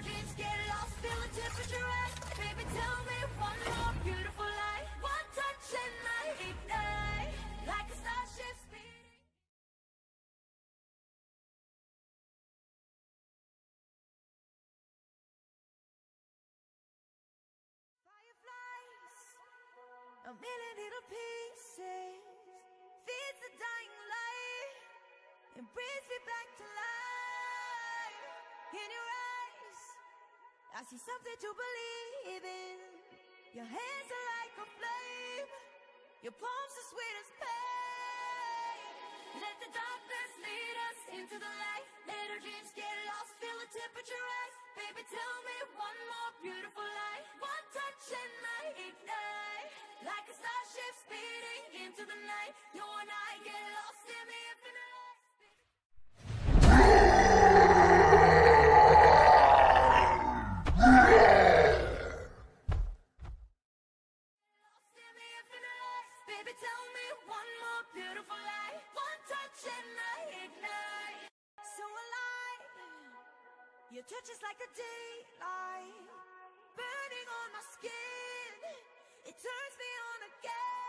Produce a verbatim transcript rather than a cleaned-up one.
our dreams get lost, feel the temperature rise. Baby, tell me one more beautiful lie. One touch and I ignite like a starship speeding. Fireflies, a million little pieces, feeds the dying light and brings me back to life. In your eyes, I see something to believe in. Your hands are like a flame, your palms are sweet as pain. Let the darkness lead us into the light. Let our dreams get lost, feel the temperature rise. Baby, tell me one more beautiful lie. One touch and I ignite like a starship speeding into the night. You and I get lost in the infinite light. Lost in the infinite light. Baby, tell me one more beautiful lie. One touch and I ignite. So alive, your touch is like a daylight, burning on my skin. It turns me on again.